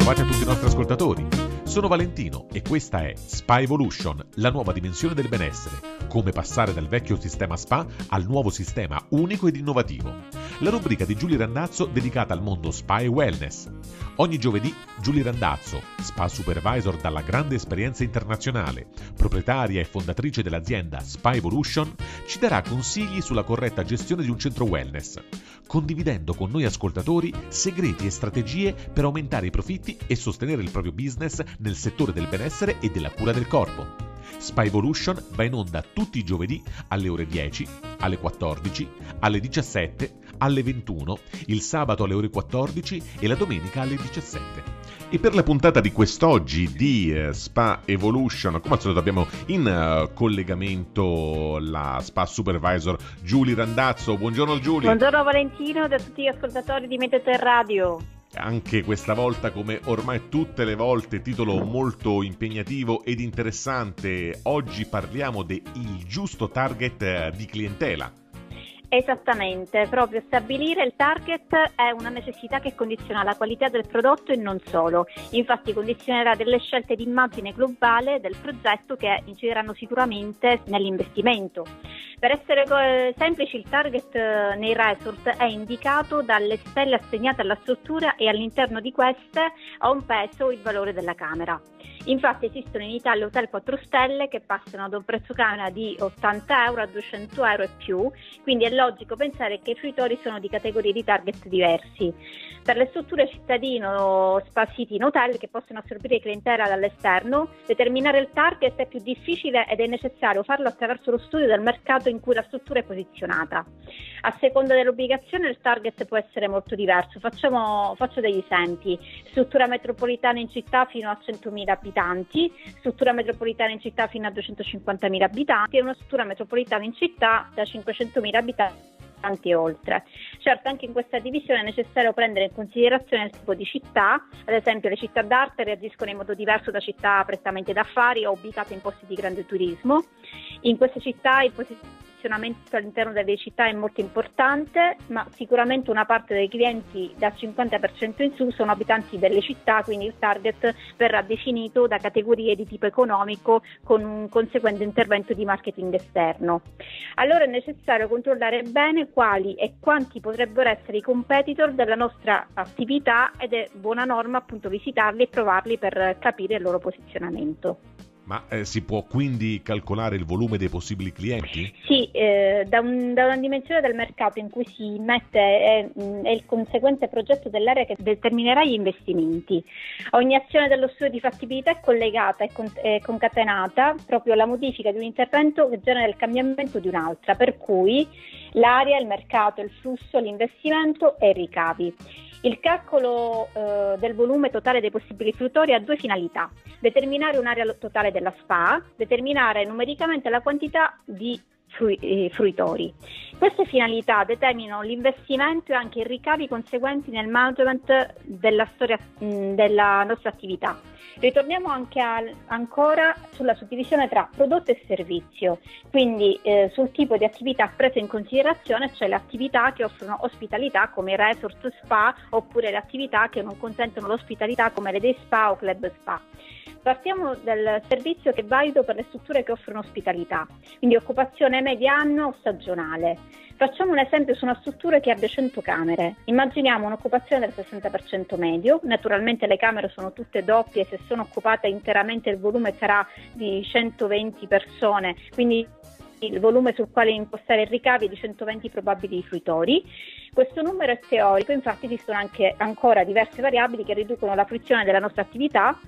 bentrovati a tutti i nostri ascoltatori. Sono Valentino e questa è Spa Evolution, la nuova dimensione del benessere. Come passare dal vecchio sistema spa al nuovo sistema unico ed innovativo. La rubrica di Giulia Randazzo dedicata al mondo spa e wellness. Ogni giovedì Giulia Randazzo, spa supervisor dalla grande esperienza internazionale, proprietaria e fondatrice dell'azienda Spa Evolution, ci darà consigli sulla corretta gestione di un centro wellness, condividendo con noi ascoltatori segreti e strategie per aumentare i profitti e sostenere il proprio business nel settore del benessere e della cura del corpo. Spa Evolution va in onda tutti i giovedì alle ore 10, alle 14, alle 17, alle 21, il sabato alle ore 14 e la domenica alle 17. E per la puntata di quest'oggi di Spa Evolution, come al solito abbiamo in collegamento la Spa Supervisor Giulia Randazzo. Buongiorno Giulia. Buongiorno Valentino e a tutti gli ascoltatori di Medioter Radio. Anche questa volta, come ormai tutte le volte, titolo molto impegnativo ed interessante. Oggi parliamo del giusto target di clientela. Esattamente, proprio stabilire il target è una necessità che condiziona la qualità del prodotto e non solo. Infatti condizionerà delle scelte di immagine globale del progetto che incideranno sicuramente nell'investimento. Per essere semplici, il target nei resort è indicato dalle stelle assegnate alla struttura e all'interno di queste ha un peso il valore della camera. Infatti esistono in Italia hotel 4 stelle che passano da un prezzo camera di 80 euro a 200 euro e più, quindi è logico pensare che i fruitori sono di categorie di target diversi. Per le strutture cittadino, spa city in hotel che possono assorbire clientela dall'esterno, determinare il target è più difficile ed è necessario farlo attraverso lo studio del mercato in cui la struttura è posizionata. A seconda dell'ubicazione il target può essere molto diverso. Faccio degli esempi: struttura metropolitana in città fino a 100.000 abitanti, struttura metropolitana in città fino a 250.000 abitanti e una struttura metropolitana in città da 500.000 abitanti e oltre. Certo, anche in questa divisione è necessario prendere in considerazione il tipo di città. Ad esempio, le città d'arte reagiscono in modo diverso da città prettamente d'affari o ubicate in posti di grande turismo. In queste città il posizionamento all'interno delle città è molto importante, ma sicuramente una parte dei clienti dal 50% in su sono abitanti delle città, quindi il target verrà definito da categorie di tipo economico con un conseguente intervento di marketing esterno. Allora è necessario controllare bene quali e quanti potrebbero essere i competitor della nostra attività ed è buona norma appunto visitarli e provarli per capire il loro posizionamento. Ma si può quindi calcolare il volume dei possibili clienti? Sì, da una dimensione del mercato in cui si mette è il conseguente progetto dell'area che determinerà gli investimenti. Ogni azione dello studio di fattibilità è collegata e concatenata proprio alla modifica di un intervento che genera il cambiamento di un'altra, per cui l'area, il mercato, il flusso, l'investimento e i ricavi. Il calcolo del volume totale dei possibili fruitori ha due finalità: determinare un'area totale della spa, determinare numericamente la quantità di fruitori. Queste finalità determinano l'investimento e anche i ricavi conseguenti nel management della storia della nostra attività. Ritorniamo anche ancora sulla suddivisione tra prodotto e servizio, quindi sul tipo di attività prese in considerazione, cioè le attività che offrono ospitalità come resort spa oppure le attività che non consentono l'ospitalità come le day spa o club spa. Partiamo dal servizio che è valido per le strutture che offrono ospitalità, quindi occupazione media anno o stagionale. Facciamo un esempio su una struttura che abbia 100 camere. Immaginiamo un'occupazione del 60% medio, naturalmente le camere sono tutte doppie, se sono occupate interamente il volume sarà di 120 persone, quindi il volume sul quale impostare i ricavi è di 120 probabili fruitori. Questo numero è teorico, infatti esistono anche ancora diverse variabili che riducono la fruizione della nostra attività.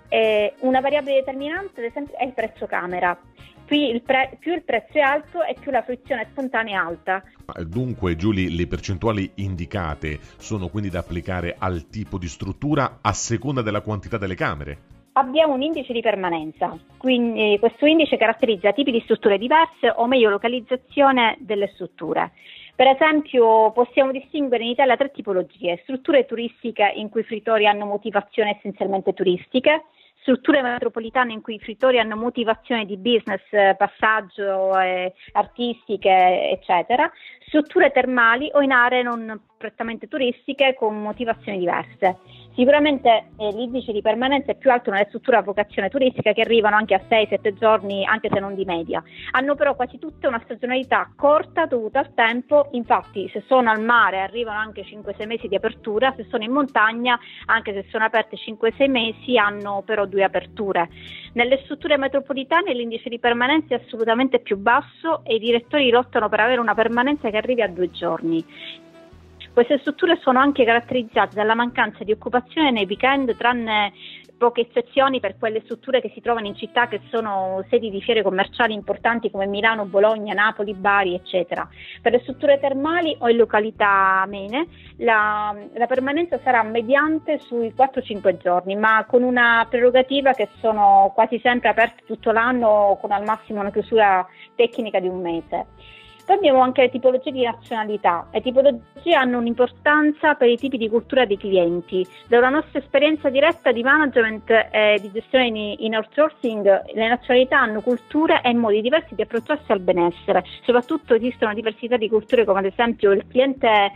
Una variabile determinante, ad esempio, è il prezzo camera. Qui più il prezzo è alto e più la fruizione spontanea è alta. Dunque, Giulia, le percentuali indicate sono quindi da applicare al tipo di struttura a seconda della quantità delle camere? Abbiamo un indice di permanenza, quindi questo indice caratterizza tipi di strutture diverse o meglio localizzazione delle strutture. Per esempio possiamo distinguere in Italia 3 tipologie: strutture turistiche in cui i fruitori hanno motivazioni essenzialmente turistiche, strutture metropolitane in cui i fruitori hanno motivazione di business, passaggio, artistiche, eccetera, strutture termali o in aree non prettamente turistiche con motivazioni diverse. Sicuramente l'indice di permanenza è più alto nelle strutture a vocazione turistica, che arrivano anche a 6-7 giorni, anche se non di media. Hanno però quasi tutte una stagionalità corta dovuta al tempo, infatti se sono al mare arrivano anche 5-6 mesi di apertura, se sono in montagna, anche se sono aperte 5-6 mesi, hanno però 2 aperture. Nelle strutture metropolitane l'indice di permanenza è assolutamente più basso e i direttori lottano per avere una permanenza che arrivi a 2 giorni. Queste strutture sono anche caratterizzate dalla mancanza di occupazione nei weekend, tranne poche eccezioni per quelle strutture che si trovano in città che sono sedi di fiere commerciali importanti come Milano, Bologna, Napoli, Bari, eccetera. Per le strutture termali o in località amene la permanenza sarà mediante sui 4-5 giorni, ma con una prerogativa che sono quasi sempre aperte tutto l'anno, con al massimo una chiusura tecnica di 1 mese. Poi abbiamo anche le tipologie di nazionalità. Le tipologie hanno un'importanza per i tipi di cultura dei clienti. Dalla nostra esperienza diretta di management e di gestione in outsourcing, le nazionalità hanno culture e modi diversi di approcciarsi al benessere. Soprattutto esistono diversità di culture, come ad esempio il cliente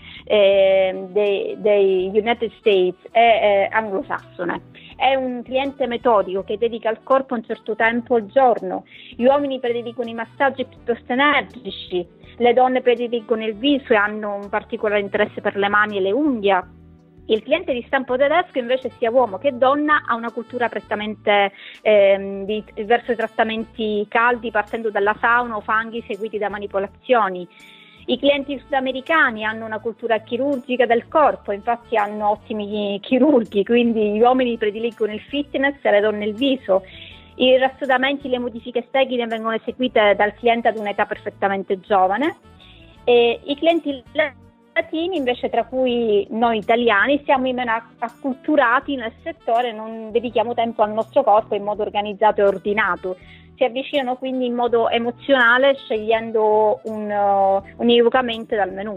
dei United States è anglosassone. È un cliente metodico che dedica al corpo un certo tempo al giorno. Gli uomini prediligono i massaggi piuttosto energici, le donne prediligono il viso e hanno un particolare interesse per le mani e le unghie. Il cliente di stampo tedesco, invece, sia uomo che donna, ha una cultura prettamente verso i trattamenti caldi, partendo dalla sauna o fanghi seguiti da manipolazioni. I clienti sudamericani hanno una cultura chirurgica del corpo, infatti hanno ottimi chirurghi, quindi gli uomini prediligono il fitness e le donne il viso. I rassodamenti, le modifiche estetiche vengono eseguite dal cliente ad un'età perfettamente giovane. E i clienti latini, invece, tra cui noi italiani, siamo meno acculturati nel settore, non dedichiamo tempo al nostro corpo in modo organizzato e ordinato. Si avvicinano quindi in modo emozionale, scegliendo univocamente dal menù.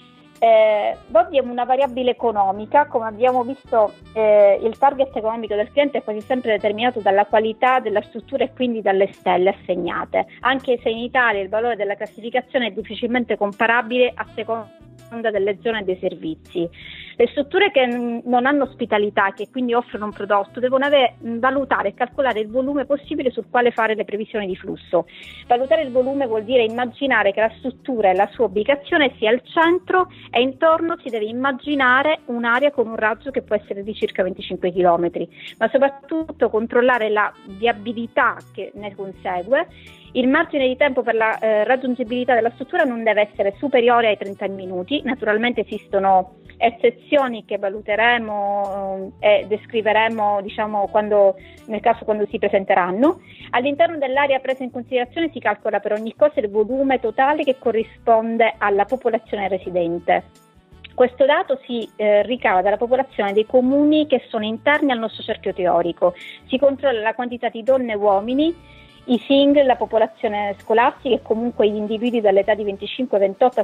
Poi abbiamo una variabile economica. Come abbiamo visto, il target economico del cliente è quasi sempre determinato dalla qualità della struttura e quindi dalle stelle assegnate, anche se in Italia il valore della classificazione è difficilmente comparabile a seconda delle zone e dei servizi. Le strutture che non hanno ospitalità, che quindi offrono un prodotto, devono valutare e calcolare il volume possibile sul quale fare le previsioni di flusso. Valutare il volume vuol dire immaginare che la struttura e la sua ubicazione sia al centro e intorno si deve immaginare un'area con un raggio che può essere di circa 25 km, ma soprattutto controllare la viabilità che ne consegue. Il margine di tempo per la raggiungibilità della struttura non deve essere superiore ai 30 minuti. Naturalmente esistono eccezioni che valuteremo e descriveremo, quando si presenteranno. All'interno dell'area presa in considerazione si calcola per ogni cosa il volume totale che corrisponde alla popolazione residente. Questo dato si ricava dalla popolazione dei comuni che sono interni al nostro cerchio teorico. Si controlla la quantità di donne e uomini, i single, la popolazione scolastica e comunque gli individui dall'età di 25, 28 a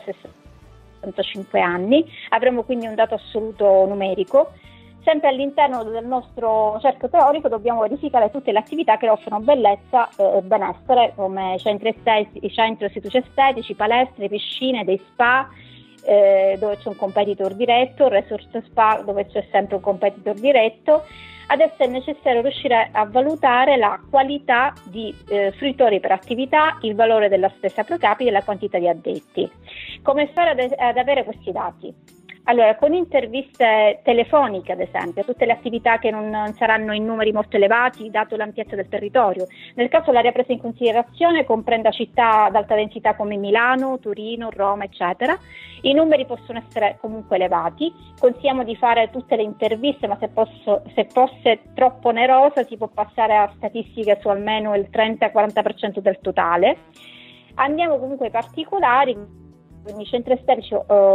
65 anni. Avremo quindi un dato assoluto numerico. Sempre all'interno del nostro cerchio teorico dobbiamo verificare tutte le attività che offrono bellezza e benessere, come centri istituti estetici, palestre, piscine, dei spa, dove c'è un competitor diretto, resort spa dove c'è sempre un competitor diretto. Adesso è necessario riuscire a valutare la qualità di fruitori per attività, il valore della spesa pro capite e la quantità di addetti. Come fare ad avere questi dati? Allora, con interviste telefoniche, ad esempio, tutte le attività che non saranno in numeri molto elevati, dato l'ampiezza del territorio. Nel caso l'area presa in considerazione comprenda città ad alta densità come Milano, Torino, Roma, eccetera. I numeri possono essere comunque elevati. Consigliamo di fare tutte le interviste, ma se fosse troppo onerosa si può passare a statistiche su almeno il 30-40% del totale. Andiamo comunque ai particolari. Quindi i centri estetici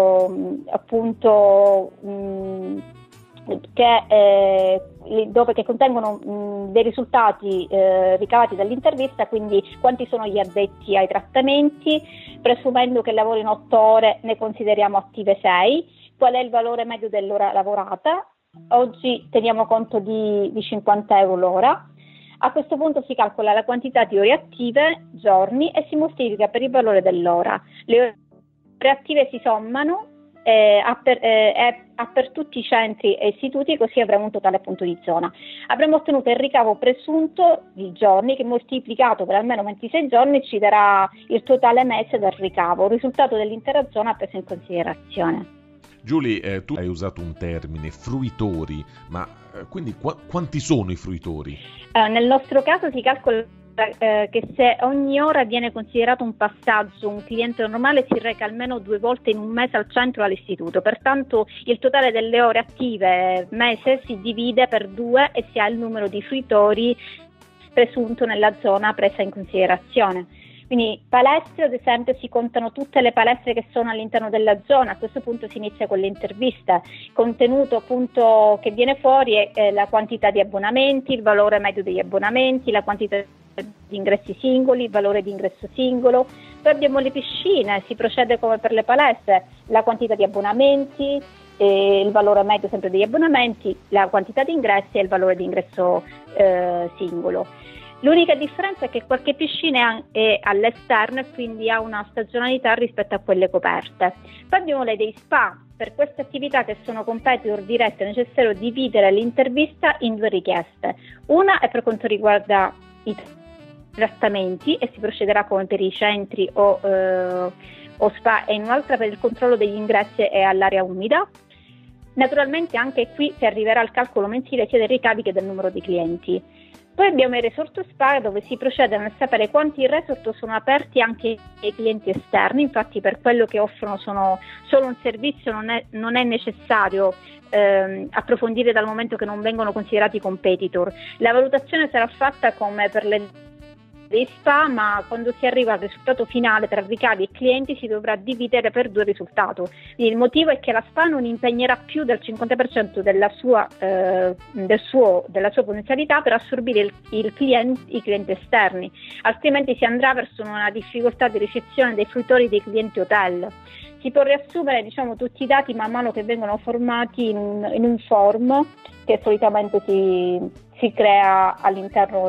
che contengono dei risultati ricavati dall'intervista, quindi quanti sono gli addetti ai trattamenti, presumendo che lavorino 8 ore ne consideriamo attive 6, qual è il valore medio dell'ora lavorata, oggi teniamo conto di 50 euro l'ora. A questo punto si calcola la quantità di ore attive, giorni, e si moltiplica per il valore dell'ora. Le ore attive si sommano è per tutti i centri e istituti, così avremo un totale appunto di zona. Avremo ottenuto il ricavo presunto di giorni che moltiplicato per almeno 26 giorni ci darà il totale mese del ricavo, il risultato dell'intera zona preso in considerazione. Giulia, tu hai usato un termine, fruitori, ma quindi quanti sono i fruitori? Nel nostro caso si calcola che se ogni ora viene considerato un passaggio, un cliente normale si reca almeno 2 volte in un mese al centro o all'istituto, pertanto il totale delle ore attive mese si divide per 2 e si ha il numero di fruitori presunto nella zona presa in considerazione. Quindi palestre, ad esempio, si contano tutte le palestre che sono all'interno della zona. A questo punto si inizia con le interviste. Il contenuto appunto che viene fuori è la quantità di abbonamenti, il valore medio degli abbonamenti, la quantità di ingressi singoli, il valore di ingresso singolo. Poi abbiamo le piscine, si procede come per le palestre, la quantità di abbonamenti, il valore medio sempre degli abbonamenti, la quantità di ingressi e il valore di ingresso singolo. L'unica differenza è che qualche piscina è all'esterno e quindi ha una stagionalità rispetto a quelle coperte. Poi abbiamo le day spa. Per queste attività che sono competitor dirette è necessario dividere l'intervista in 2 richieste. Una è per quanto riguarda i trattamenti e si procederà come per i centri o spa, e in un'altra per il controllo degli ingressi e all'area umida. Naturalmente anche qui si arriverà al calcolo mensile sia dei ricavi che del numero di clienti. Poi abbiamo il resort spa, dove si procede nel sapere quanti resort sono aperti anche ai clienti esterni. Infatti per quello che offrono sono solo un servizio, non è necessario approfondire, dal momento che non vengono considerati competitor. La valutazione sarà fatta come per le spa, ma quando si arriva al risultato finale tra ricavi e clienti si dovrà dividere per 2 risultati. Il motivo è che la spa non impegnerà più del 50% della sua potenzialità per assorbire i clienti esterni, altrimenti si andrà verso una difficoltà di ricezione dei fruitori dei clienti hotel. Si può riassumere tutti i dati man mano che vengono formati in un form che solitamente si crea all'interno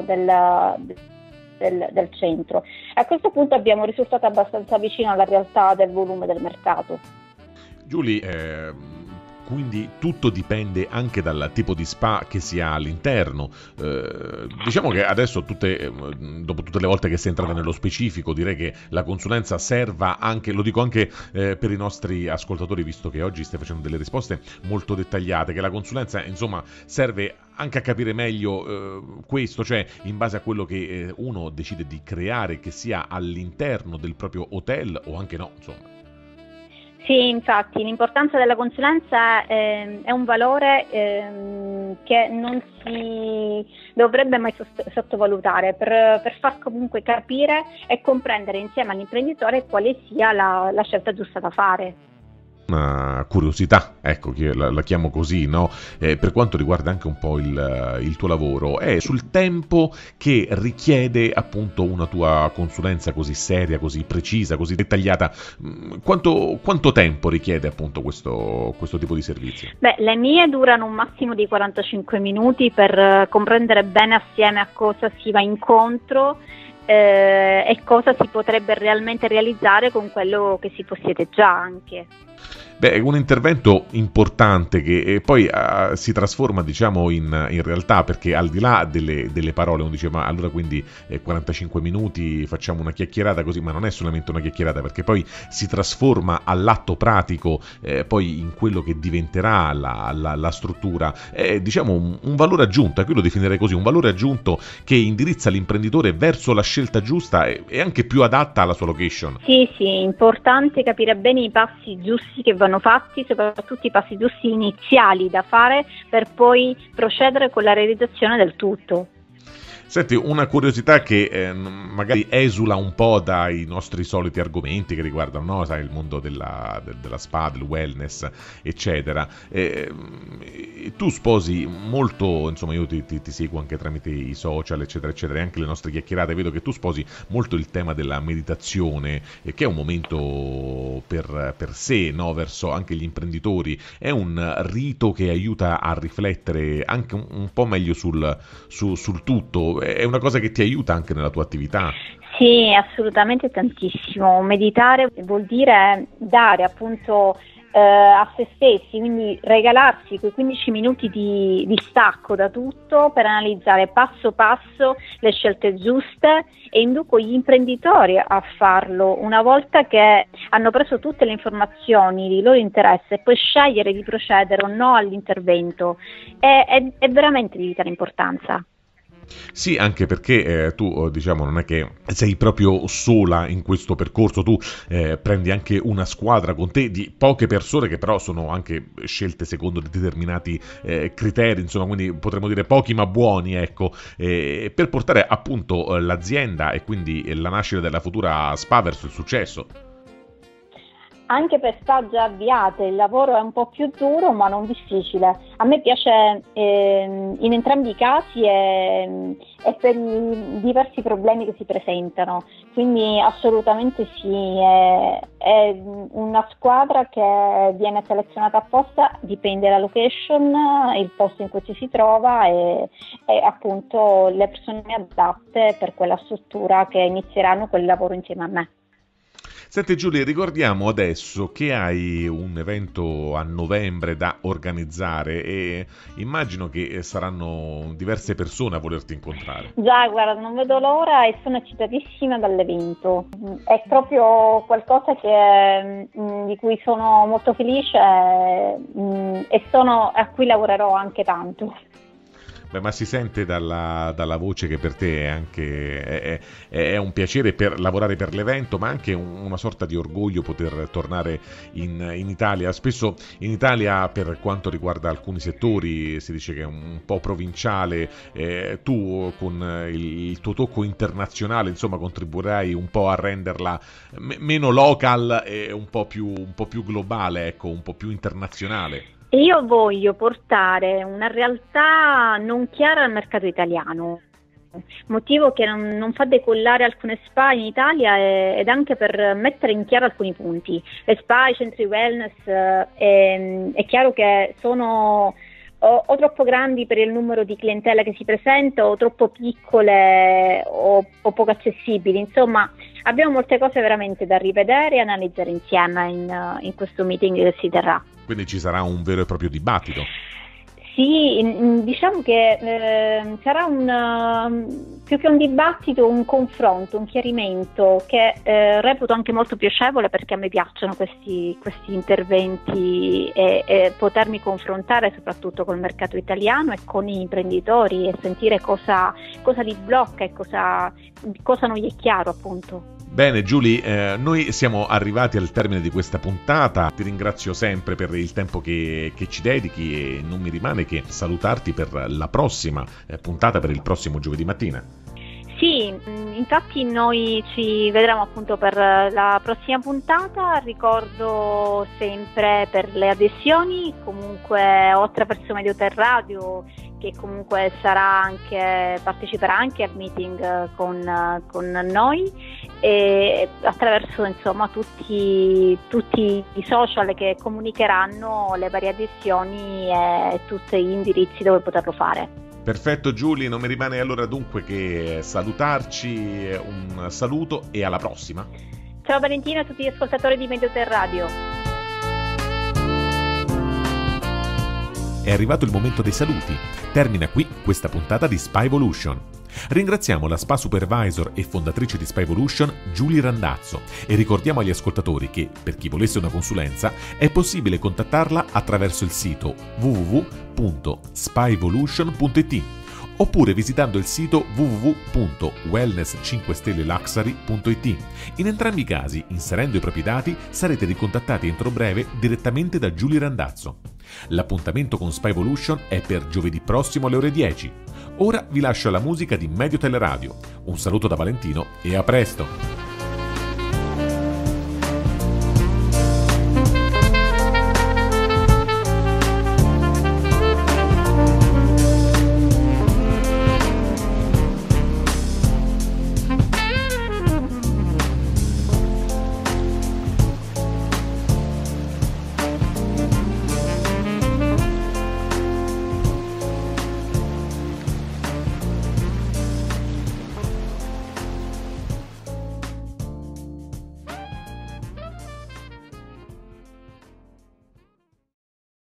del centro. A questo punto abbiamo un risultato abbastanza vicino alla realtà del volume del mercato. Giulia, quindi tutto dipende anche dal tipo di spa che si ha all'interno. Diciamo che adesso dopo tutte le volte che si è entrata nello specifico, direi che la consulenza serva anche, lo dico anche per i nostri ascoltatori, visto che oggi stai facendo delle risposte molto dettagliate, che la consulenza insomma serve anche a capire meglio questo, cioè in base a quello che uno decide di creare, che sia all'interno del proprio hotel o anche no, insomma. Sì, infatti l'importanza della consulenza è un valore che non si dovrebbe mai sottovalutare per far comunque capire e comprendere insieme all'imprenditore quale sia la scelta giusta da fare. Una curiosità, ecco, che la chiamo così, no? Per quanto riguarda anche un po' il tuo lavoro, è sul tempo che richiede appunto una tua consulenza così seria, così precisa, così dettagliata. Quanto tempo richiede appunto questo tipo di servizio? Beh, le mie durano un massimo di 45 minuti per comprendere bene assieme a cosa si va incontro e cosa si potrebbe realmente realizzare con quello che si possiede già anche. Beh, è un intervento importante che poi si trasforma, diciamo, in realtà, perché al di là delle parole uno dice ma allora quindi 45 minuti facciamo una chiacchierata così, ma non è solamente una chiacchierata, perché poi si trasforma all'atto pratico, poi in quello che diventerà la struttura, è diciamo un valore aggiunto, qui lo definirei così, un valore aggiunto che indirizza l'imprenditore verso la scelta giusta e anche più adatta alla sua location. Sì, importante capire bene i passi giusti che vanno fatti, soprattutto i passi giusti iniziali da fare per poi procedere con la realizzazione del tutto. Senti, una curiosità che magari esula un po' dai nostri soliti argomenti che riguardano, no, sai, il mondo della spa, del wellness, eccetera. Tu sposi molto, insomma, io ti seguo anche tramite i social, eccetera, eccetera, e anche le nostre chiacchierate, vedo che tu sposi molto il tema della meditazione, che è un momento per sé, no, verso anche gli imprenditori. È un rito che aiuta a riflettere anche un po' meglio sul tutto. È una cosa che ti aiuta anche nella tua attività? Sì, assolutamente tantissimo. Meditare vuol dire dare appunto a se stessi, quindi regalarsi quei 15 minuti di stacco da tutto per analizzare passo passo le scelte giuste, e induco gli imprenditori a farlo una volta che hanno preso tutte le informazioni di loro interesse, e poi scegliere di procedere o no all'intervento è veramente di vitale importanza. Sì, anche perché tu diciamo non è che sei proprio sola in questo percorso, tu prendi anche una squadra con te di poche persone che però sono anche scelte secondo determinati criteri, insomma, quindi potremmo dire pochi ma buoni, ecco, per portare appunto l'azienda e quindi la nascita della futura SPA verso il successo. Anche per SPA già avviate il lavoro è un po' più duro ma non difficile. A me piace in entrambi i casi e per i diversi problemi che si presentano, quindi assolutamente sì, è una squadra che viene selezionata apposta, dipende dalla location, il posto in cui ci si trova e appunto le persone adatte per quella struttura che inizieranno quel lavoro insieme a me. Senti Giulia, ricordiamo adesso che hai un evento a novembre da organizzare e immagino che saranno diverse persone a volerti incontrare. Già, guarda, non vedo l'ora e sono eccitatissima dall'evento. È proprio qualcosa di cui sono molto felice e a cui lavorerò anche tanto. Beh, ma si sente dalla voce che per te è un piacere per lavorare per l'evento, ma anche una sorta di orgoglio poter tornare in Italia. Spesso in Italia, per quanto riguarda alcuni settori, si dice che è un po' provinciale. Tu con il tuo tocco internazionale, insomma, contribuirai un po' a renderla meno local e un po' più globale, ecco, un po' più internazionale. Io voglio portare una realtà non chiara al mercato italiano, motivo che non fa decollare alcune SPA in Italia ed anche per mettere in chiaro alcuni punti. Le SPA, i centri wellness, è chiaro che sono o troppo grandi per il numero di clientela che si presenta, o troppo piccole o poco accessibili. Insomma, abbiamo molte cose veramente da rivedere e analizzare insieme in questo meeting che si terrà. Quindi ci sarà un vero e proprio dibattito. Sì, diciamo che sarà più che un dibattito, un confronto, un chiarimento che reputo anche molto piacevole, perché a me piacciono questi interventi e potermi confrontare soprattutto col mercato italiano e con gli imprenditori e sentire cosa li blocca e cosa non gli è chiaro, appunto. Bene Giulia, noi siamo arrivati al termine di questa puntata, ti ringrazio sempre per il tempo che ci dedichi e non mi rimane che salutarti per la prossima puntata, per il prossimo giovedì mattina. Sì, infatti noi ci vedremo appunto per la prossima puntata. Ricordo sempre per le adesioni, comunque ho attraverso Medioter Radio, che comunque parteciperà anche al meeting con noi, e attraverso insomma tutti i social che comunicheranno le varie adesioni e tutti gli indirizzi dove poterlo fare. Perfetto Giulia, non mi rimane allora dunque che salutarci, un saluto e alla prossima. Ciao Valentina e a tutti gli ascoltatori di Medioter Radio. È arrivato il momento dei saluti. Termina qui questa puntata di SPA Evolution. Ringraziamo la SPA Supervisor e fondatrice di SPA Evolution, Giulia Randazzo, e ricordiamo agli ascoltatori che, per chi volesse una consulenza, è possibile contattarla attraverso il sito www.spaevolution.it oppure visitando il sito www.wellness5stelleluxury.it. In entrambi i casi, inserendo i propri dati, sarete ricontattati entro breve direttamente da Giulia Randazzo. L'appuntamento con SPA Evolution è per giovedì prossimo alle ore 10. Ora vi lascio alla musica di Medio Teleradio. Un saluto da Valentino e a presto!